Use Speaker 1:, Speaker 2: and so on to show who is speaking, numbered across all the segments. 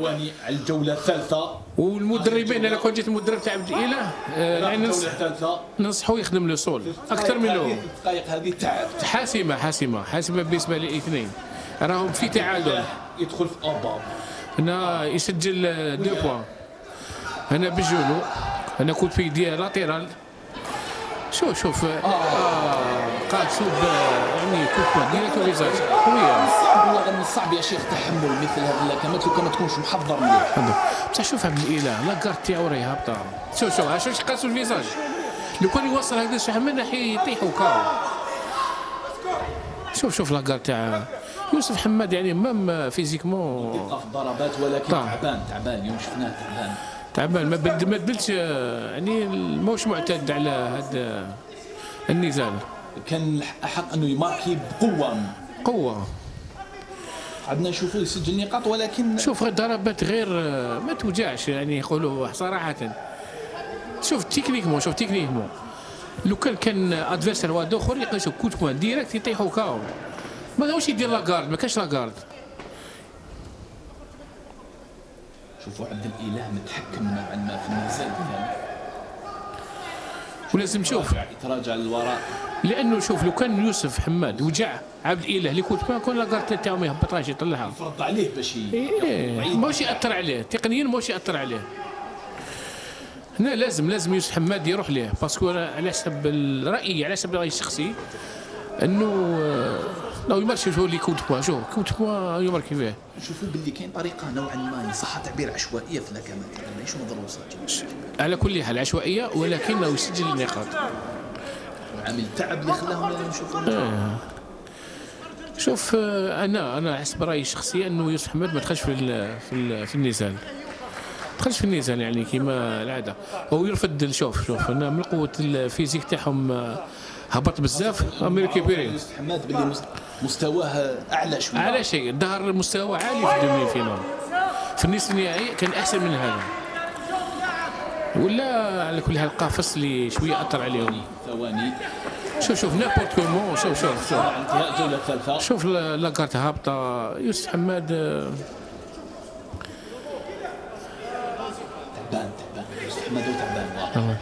Speaker 1: ثواني على الجوله الثالثه.
Speaker 2: والمدربين انا كنت جيت المدرب تاع عبد الاله يعني
Speaker 1: الجوله الثالثه
Speaker 2: ننصحوا يخدم لو سول اكثر من لو.
Speaker 1: الدقائق هذه تعب
Speaker 2: حاسمه بالنسبه للاثنين، راهم في تعادل.
Speaker 1: يدخل في اوبا
Speaker 2: هنا يسجل 2 بوان، هنا بجولو، هنا كود في ديال لاتيرال. شوف قاسو يعني كوب ديريكت فيزاج قويه.
Speaker 1: والله من الصعب يا شيخ تحمل مثل هذه اللكمات لو كان ما تكونش محضر مليح.
Speaker 2: بصح شوف عبد الاله لاكارت تاعو راهي هابطه. شوف علاش قاسو الفيزاج، لو كان يوصل هكذا شحال من ناحيه يطيحوا كاو. شوف لاكارت تاع يوسف حماد يعني مام فيزيكمون
Speaker 1: دقه في الضربات، ولكن تعبان اليوم شفناه
Speaker 2: تعبان ما بدلش يعني ماهوش معتاد على هذا النزال.
Speaker 1: كان احق انه يماركي بقوه. عندنا نشوفوا يسجل نقاط، ولكن
Speaker 2: شوف ضربات غير ما توجعش يعني يقولوا صراحه. شوف تكنيكمون لو كان ادفيرسير واحد اخر يقيسوا كوت بوان ديريكت يطيحوا كاو. ما هوش يدير لاكارد، ما كانش لاكارد.
Speaker 1: شوفوا عبد الاله متحكم نوعا ما في النزال ديالو،
Speaker 2: ولازم نشوف
Speaker 1: يتراجع للوراء.
Speaker 2: لانه شوف لو كان يوسف حماد وجع عبد الاله اللي كنت ما كون لاكارت تاعو ما يهبطهاش يطلعها،
Speaker 1: يفرض عليه باش
Speaker 2: ماهوش ياثر عليه تقنيا، ماهوش ياثر عليه. هنا لازم يوسف حماد يروح ليه، باسكو على حسب الراي، على حسب رايي الشخصي انه لو يمارش هو اللي كوت بوان يماركي فيه.
Speaker 1: نشوفوا باللي كاين طريقه نوعا ما ان صح تعبير عشوائيه في اللكمات، ماهيش مدروسه.
Speaker 2: على كل حال عشوائيه، ولكنه يسجل النقاط.
Speaker 1: عامل التعب اللي خلاهم نشوفوا.
Speaker 2: شوف انا حسب رايي الشخصي انه يوسف حماد ما دخلش في النزال. دخلش في النزال يعني كما العاده، هو يرفد. شوف انا من قوه الفيزيك تاعهم هبط بزاف. امريكي بيري
Speaker 1: يوسف حماد باللي مستواه اعلى شويه،
Speaker 2: على شيء ظهر مستوى عالي في الدومين فينال. في النصف النهائي كان احسن من هذا، ولا على كل حال قافص اللي شويه اثر عليهم.
Speaker 1: ثواني
Speaker 2: شوف نابورت كومون. شوف
Speaker 1: انتهاء الجوله الثالثه.
Speaker 2: شوف لاكارت هابطه. يوسف حماد
Speaker 1: تعبان يوسف حماد تعبان.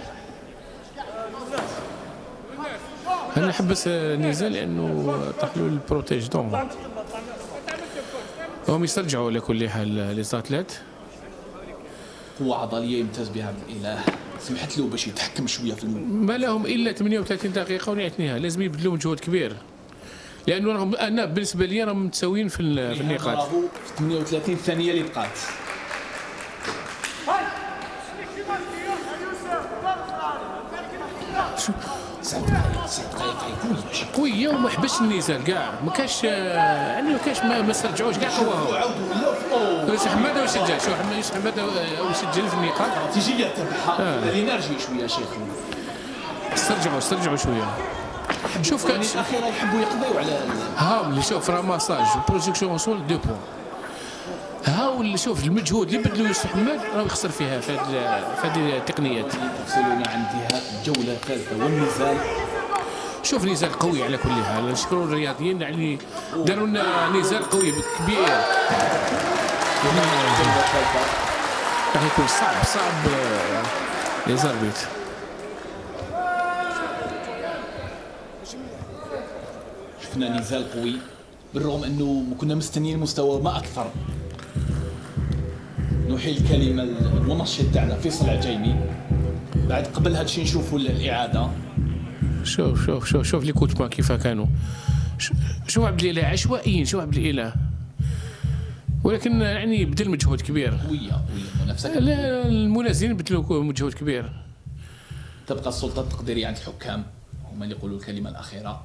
Speaker 2: انا حبس النزال لانه طاح له البروتيج دون. هم يسترجعوا على كل حال لي زاتليت.
Speaker 1: قوه عضليه يمتاز بها عبد الاله، سمحت له باش يتحكم شويه في
Speaker 2: ما لهم الا 38 دقيقه ونهايتها. لازم يبذلوا مجهود كبير، لانه راهم انا بالنسبه لي راهم متساويين في النقاط.
Speaker 1: 38 ثانيه اللي بقات.
Speaker 2: قويه وما حبسش النزال كاع، ما كاش يعني ما استرجعوش كاع قواهم. يوسف حماد وسجل. شوف يوسف حماد وسجل في النقاط.
Speaker 1: استراتيجيه تبعها الانرجي شويه شيخ.
Speaker 2: استرجعوا شويه. شوف كان
Speaker 1: الاخيره يحبوا يقضيوا على
Speaker 2: اللي شوف راماساج بروجيكسيون وصول 2 بوان. اللي شوف المجهود اللي بدلوا يوسف حماد راه يخسر فيها في هذه التقنيات.
Speaker 1: تفصلنا عن انتهاء الجوله الثالثه والنزال.
Speaker 2: شوف نزال قوي على كل حال. نشكروا الرياضيين يعني داروا لنا نزال قوي كبير. راح يكون صعب لي زاربيت.
Speaker 1: شفنا نزال قوي بالرغم انه كنا مستنيين مستوى ما اكثر. نحيل الكلمه المنشط تاعنا فيصل عجيمي. بعد قبل هذا الشيء نشوفوا الاعاده.
Speaker 2: شوف لي كوت ما كيف كانوا. شوف عبد الاله عشوائيين. شوف عبد الاله، ولكن يعني بذل مجهود كبير.
Speaker 1: قويه المنافسه.
Speaker 2: المنازلين بذلوا مجهود كبير.
Speaker 1: تبقى السلطه التقديريه عند الحكام، هما اللي يقولوا الكلمه الاخيره.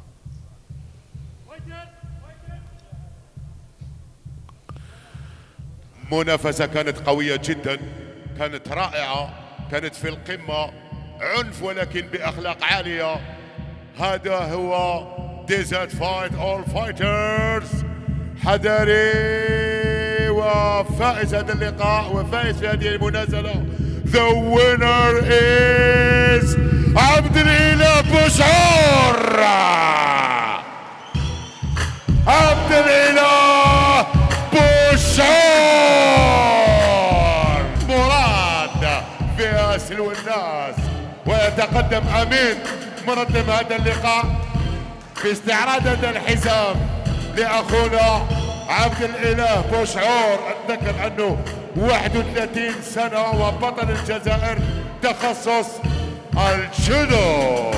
Speaker 3: منافسة كانت قوية جدا، كانت رائعة، كانت في القمة. عنف ولكن بأخلاق عالية. هذا هو ديزرت فايت أول فايترز حذري. وفائز هذا اللقاء وفائز في هذه المنازلة The winner is عبد الاله بوشعور. عبد الاله بوشعور. فيها سلو الناس. ويتقدم امين منظم هذا اللقاء باستعراض هذا الحزام لاخونا عبد الاله بوشعور. اتذكر انه 31 سنه وبطل الجزائر تخصص الجودو.